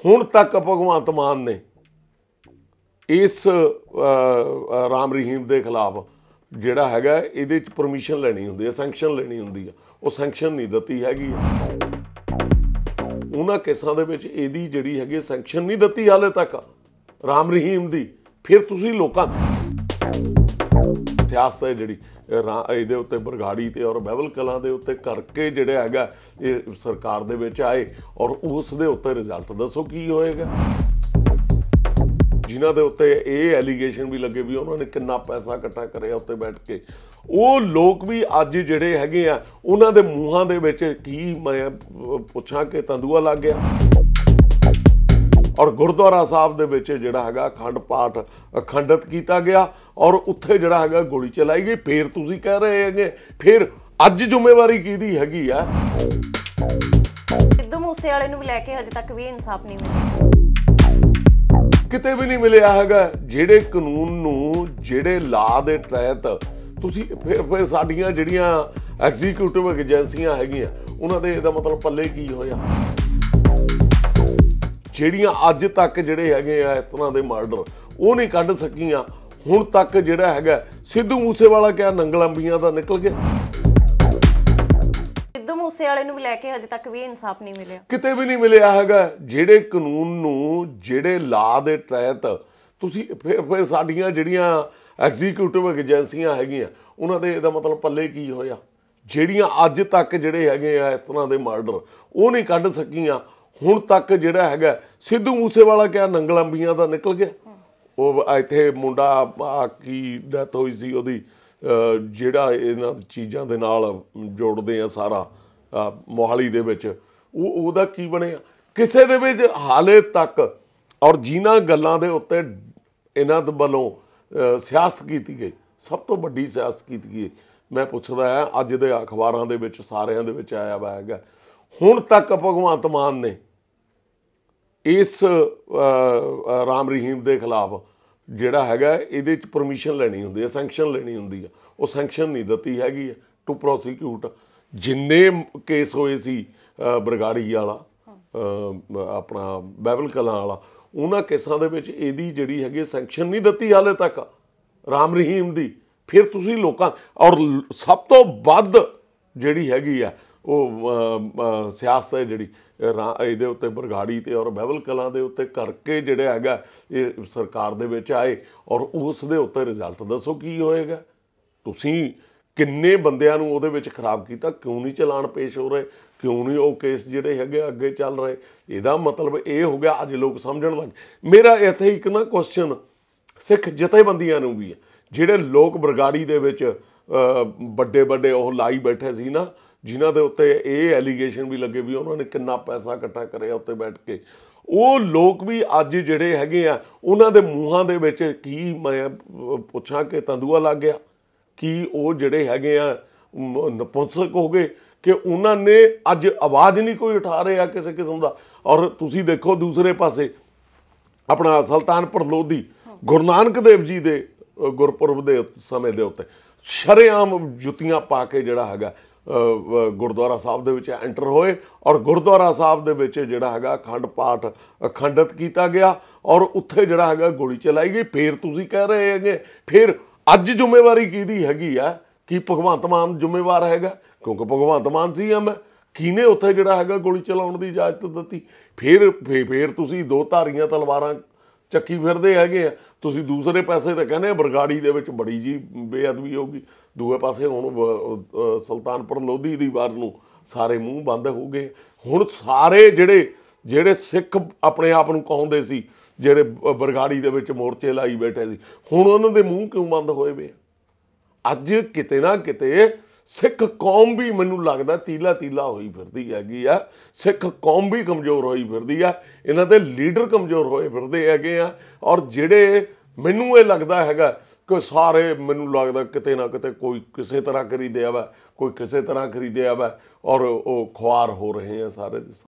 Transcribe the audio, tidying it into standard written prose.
ਹੁਣ तक भगवंत मान ने इस राम रहीम के खिलाफ ਜਿਹੜਾ ਹੈਗਾ ਇਹਦੇ ਚ परमिशन ਲੈਣੀ ਹੁੰਦੀ है, सैंक्शन ਲੈਣੀ ਹੁੰਦੀ है, ਉਹ सैंक्शन नहीं ਦਿੱਤੀ ਹੈਗੀ। ਉਹਨਾਂ ਕੇਸਾਂ ਦੇ ਵਿੱਚ ਇਹਦੀ ਜਿਹੜੀ ਹੈਗੀ सैंक्शन नहीं ਦਿੱਤੀ ਹਾਲੇ ਤੱਕ राम रहीम ਦੀ। ਫਿਰ ਤੁਸੀਂ ਲੋਕਾਂ ਸਿਆਸਤ ਹੈ ਜਿਹੜੀ ਇਹਦੇ ਉੱਤੇ ਬਰਗਾੜੀ ਤੇ ਔਰ ਬਹਿਬਲ ਕਲਾਂ ਦੇ ਉੱਤੇ ਕਰਕੇ ਜਿਹੜਾ ਹੈਗਾ ਇਹ ਸਰਕਾਰ ਦੇ ਵਿੱਚ ਆਏ ਔਰ ਉਸ ਦੇ ਉੱਤੇ ਰਿਜ਼ਲਟ ਦੱਸੋ ਕੀ ਹੋਏਗਾ। ਜਿਨ੍ਹਾਂ ਦੇ ਉੱਤੇ ਇਹ ਐਲੀਗੇਸ਼ਨ ਵੀ ਲੱਗੇ ਵੀ ਉਹਨਾਂ ਨੇ ਕਿੰਨਾ ਪੈਸਾ ਇਕੱਠਾ ਕਰਿਆ ਉੱਤੇ ਬੈਠ ਕੇ, ਉਹ ਲੋਕ ਵੀ ਅੱਜ ਜਿਹੜੇ ਹੈਗੇ ਆ ਉਹਨਾਂ ਦੇ ਮੂੰਹਾਂ ਦੇ ਵਿੱਚ ਕੀ ਮੈਂ ਪੁੱਛਾਂ ਕਿ ਤੰਦੂਆ ਲੱਗ ਗਿਆ। और गुरुद्वारा साहब दे विच जिहड़ा हैगा अखंड पाठ अखंडित किया गया और उत्थे जिहड़ा हैगा गोली चलाई गई। फिर तुसीं कह रहे हैं फिर अज जिम्मेवारी किहदी हैगी आ। सिद्धू मूसेवाले नूं लैके हजे तक भी इंसाफ नहीं मिलिया, किते भी नहीं मिलिया हैगा। जिहड़े कानून नूं जिहड़े ला दे तहत तुसीं फिर साडीआं जिहड़ियां एग्जीक्यूटिव एजेंसियां हैगीआं उन्हां दे इहदा मतलब पल्ले की होया। ਜਿਹੜੀਆਂ ਅੱਜ ਤੱਕ ਜਿਹੜੇ ਹੈਗੇ ਆ ਇਸ ਤਰ੍ਹਾਂ ਦੇ ਮਰਡਰ ਉਹ ਨਹੀਂ ਕੱਢ ਸਕੀਆਂ। ਹੁਣ ਤੱਕ ਜਿਹੜਾ ਹੈਗਾ ਸਿੱਧੂ ਮੂਸੇਵਾਲਾ ਕਿਆ ਨੰਗਲ ਅੰਬੀਆਂ ਦਾ ਨਿਕਲ ਗਿਆ। ਸਿੱਧੂ ਮੂਸੇਵਾਲੇ ਨੂੰ ਲੈ ਕੇ ਹਜੇ ਤੱਕ ਵੀ ਇਨਸਾਫ ਨਹੀਂ ਮਿਲਿਆ, ਕਿਤੇ ਵੀ ਨਹੀਂ ਮਿਲਿਆ ਹੈਗਾ। ਜਿਹੜੇ ਕਾਨੂੰਨ ਨੂੰ ਜਿਹੜੇ ਲਾ ਦੇ ਤਹਿਤ ਤੁਸੀਂ ਫਿਰ ਸਾਡੀਆਂ ਜਿਹੜੀਆਂ ਐਗਜ਼ੀਕਿਊਟਿਵ ਏਜੰਸੀਆਂ ਹੈਗੀਆਂ ਉਹਨਾਂ ਦੇ ਇਹਦਾ ਮਤਲਬ ਪੱਲੇ ਕੀ ਹੋਇਆ। ਜਿਹੜੀਆਂ ਅੱਜ ਤੱਕ ਜਿਹੜੇ ਹੈਗੇ ਆ ਇਸ ਤਰ੍ਹਾਂ ਦੇ ਮਰਡਰ ਉਹ ਨਹੀਂ ਕੱਢ ਸਕੀਆਂ। ਹੁਣ ਤੱਕ ਜਿਹੜਾ ਹੈਗਾ ਸਿੱਧੂ ਮੂਸੇਵਾਲਾ ਕਿਆ ਨੰਗਲ ਅੰਬੀਆਂ ਦਾ ਨਿਕਲ ਗਿਆ। ਉਹ ਇੱਥੇ ਮੁੰਡਾ ਕੀ ਡੈਥ ਹੋਈ ਸੀ ਉਹਦੀ, ਜਿਹੜਾ ਇਹਨਾਂ ਚੀਜ਼ਾਂ ਦੇ ਨਾਲ ਜੋੜਦੇ ਆ ਸਾਰਾ ਮੋਹਾਲੀ ਦੇ ਵਿੱਚ, ਉਹਦਾ ਕੀ ਬਣਿਆ ਕਿਸੇ ਦੇ ਵਿੱਚ ਹਾਲੇ ਤੱਕ। ਔਰ ਜਿਨ੍ਹਾਂ ਗੱਲਾਂ ਦੇ ਉੱਤੇ ਇਹਨਾਂ ਦੇ ਵੱਲੋਂ ਸਿਆਸਤ ਕੀਤੀ ਗਈ, ਸਭ ਤੋਂ ਵੱਡੀ ਸਿਆਸਤ ਕੀਤੀ ਗਈ, ਮੈਂ ਪੁੱਛਦਾ ਹਾਂ ਅੱਜ ਦੇ ਅਖਬਾਰਾਂ ਦੇ ਵਿੱਚ ਸਾਰਿਆਂ ਦੇ ਵਿੱਚ ਆਇਆ ਵਾ ਹੈਗਾ ਹੁਣ ਤੱਕ ਭਗਵੰਤ ਮਾਨ ਨੇ ਇਸ राम रहीम के खिलाफ ਜਿਹੜਾ ਹੈਗਾ ਇਹਦੇ ਚ परमिशन ਲੈਣੀ ਹੁੰਦੀ है, सैंक्शन ਲੈਣੀ ਹੁੰਦੀ है, ਉਹ सैंक्शन नहीं ਦਿੱਤੀ ਹੈਗੀ टू प्रोसीक्यूट। जिन्ने केस होए सी बरगाड़ी वाला अपना बहबल कलां वाला उन्हां केसां दे विच ਇਹਦੀ ਜਿਹੜੀ ਹੈਗੀ सैंक्शन नहीं ਦਿੱਤੀ हाले तक राम रहीम ਦੀ। फिर तुसीं लोकां और सब तो वध ਜਿਹੜੀ ਹੈਗੀ आ ਉਹ ਸਿਆਸਤ ਹੈ ਜਿਹੜੀ ਇਹਦੇ ਉੱਤੇ ਬਰਗਾੜੀ ਤੇ ਔਰ ਬਹਿਬਲ ਕਲਾਂ ਦੇ ਉੱਤੇ ਕਰਕੇ ਜਿਹੜਾ ਹੈਗਾ ਇਹ ਸਰਕਾਰ ਦੇ ਵਿੱਚ ਆਏ ਔਰ ਉਸ ਦੇ ਉੱਤੇ ਰਿਜ਼ਲਟ ਦੱਸੋ ਕੀ ਹੋਏਗਾ। ਤੁਸੀਂ ਕਿੰਨੇ ਬੰਦਿਆਂ ਨੂੰ ਉਹਦੇ ਵਿੱਚ ਖਰਾਬ ਕੀਤਾ, ਕਿਉਂ ਨਹੀਂ ਚਲਾਨ ਪੇਸ਼ ਹੋ ਰਹੇ, ਕਿਉਂ ਨਹੀਂ ਉਹ ਕੇਸ ਜਿਹੜੇ ਹੈਗੇ ਅੱਗੇ ਚੱਲ ਰਹੇ। ਇਹਦਾ ਮਤਲਬ ਇਹ ਹੋ ਗਿਆ ਅੱਜ ਲੋਕ ਸਮਝਣ ਲੱਗ। ਮੇਰਾ ਇੱਥੇ ਇੱਕ ਨਾ ਕੁਐਸਚਨ ਸਿੱਖ ਜਥੇਬੰਦੀਆਂ ਨੂੰ ਵੀ ਹੈ, ਜਿਹੜੇ ਲੋਕ ਬਰਗਾੜੀ ਦੇ ਵਿੱਚ ਵੱਡੇ ਵੱਡੇ ਉਹ ਲਾਈ ਬੈਠੇ ਸੀ ਨਾ, ਜਿਨ੍ਹਾਂ ਦੇ ਉੱਤੇ ਇਹ ਐਲੀਗੇਸ਼ਨ ਵੀ ਲੱਗੇ ਵੀ ਉਹਨਾਂ ਨੇ ਕਿੰਨਾ ਪੈਸਾ ਇਕੱਠਾ ਕਰਿਆ ਉੱਤੇ ਬੈਠ ਕੇ, ਉਹ ਲੋਕ ਵੀ ਅੱਜ ਜਿਹੜੇ ਹੈਗੇ ਆ ਉਹਨਾਂ ਦੇ ਮੂੰਹਾਂ ਦੇ ਵਿੱਚ ਕੀ ਮੈਂ ਪੁੱਛਾਂ ਕਿ ਤੰਦੂਆ ਲੱਗ ਗਿਆ। ਕੀ ਉਹ ਜਿਹੜੇ ਹੈਗੇ ਆ ਨਪੁੰਸਕ ਹੋ ਗਏ ਕਿ ਉਹਨਾਂ ਨੇ ਅੱਜ ਆਵਾਜ਼ ਨਹੀਂ ਕੋਈ ਉਠਾ ਰਿਹਾ ਕਿਸੇ ਕਿਸਮ ਦਾ। ਔਰ ਤੁਸੀਂ ਦੇਖੋ ਦੂਸਰੇ ਪਾਸੇ ਆਪਣਾ ਸੁਲਤਾਨਪੁਰ ਲੋਧੀ ਗੁਰੂ ਨਾਨਕ ਦੇਵ ਜੀ ਦੇ ਗੁਰਪੁਰਬ ਦੇ ਸਮੇਂ ਦੇ ਉੱਤੇ ਸ਼ਰੇਆਮ ਜੁੱਤੀਆਂ ਪਾ ਕੇ ਜਿਹੜਾ ਹੈਗਾ गुरुद्वारा साहब दे विच एंटर होए और गुरुद्वारा साहब दे विच जिहड़ा हैगा अखंड पाठ अखंडित किया गया और उत्थे जिहड़ा हैगा गोली चलाई गई। फिर तुसीं कह रहे हैं फिर अज जिम्मेवारी किहदी हैगी आ कि भगवंत मान जिम्मेवार हैगा क्योंकि भगवंत मान सीएम है। किने उत्थे जिहड़ा हैगा गोली चलाउण दी इजाजत दित्ती। फिर तुसीं दो धारियां तलवारां ਚੱਕੀ ਫਿਰਦੇ ਹੈਗੇ ਆ। ਤੁਸੀਂ ਦੂਸਰੇ ਪਾਸੇ ਤਾਂ ਕਹਿੰਦੇ ਬਰਗਾੜੀ ਦੇ ਵਿੱਚ ਬੜੀ ਜੀ ਬੇਅਦਬੀ ਹੋ ਗਈ, ਦੂਏ ਪਾਸੇ ਹੁਣ ਸੁਲਤਾਨਪੁਰ ਲੋਧੀ ਦੀ ਵਾਰ ਨੂੰ ਸਾਰੇ ਮੂੰਹ ਬੰਦ ਹੋ ਗਏ। ਹੁਣ ਸਾਰੇ ਜਿਹੜੇ ਸਿੱਖ ਆਪਣੇ ਆਪ ਨੂੰ ਕਹਾਉਂਦੇ ਸੀ, ਜਿਹੜੇ ਬਰਗਾੜੀ ਦੇ ਵਿੱਚ ਮੋਰਚੇ ਲਾਈ ਬੈਠੇ ਸੀ, ਹੁਣ ਉਹਨਾਂ ਦੇ ਮੂੰਹ ਕਿਉਂ ਬੰਦ ਹੋਏ ਵੇ। ਅੱਜ ਕਿਤੇ ਨਾ ਕਿਤੇ ਸਿੱਖ ਕੌਮ ਵੀ ਮੈਨੂੰ ਲੱਗਦਾ ਤੀਲਾ ਹੋਈ ਫਿਰਦੀ ਹੈਗੀ ਆ। ਸਿੱਖ ਕੌਮ ਵੀ ਕਮਜ਼ੋਰ ਹੋਈ ਫਿਰਦੀ ਆ, ਇਹਨਾਂ ਦੇ ਲੀਡਰ ਕਮਜ਼ੋਰ ਹੋਏ ਫਿਰਦੇ ਹੈਗੇ ਆ। ਔਰ ਜਿਹੜੇ ਮੈਨੂੰ ਇਹ ਲੱਗਦਾ ਹੈਗਾ ਕਿ ਸਾਰੇ ਮੈਨੂੰ ਲੱਗਦਾ ਕਿਤੇ ਨਾ ਕਿਤੇ ਕੋਈ ਕਿਸੇ ਤਰ੍ਹਾਂ ਖਰੀਦਿਆ ਵਾ, ਕੋਈ ਕਿਸੇ ਤਰ੍ਹਾਂ ਖਰੀਦਿਆ ਵਾ ਔਰ ਉਹ ਖੁਆਰ ਹੋ ਰਹੇ ਆ ਸਾਰੇ।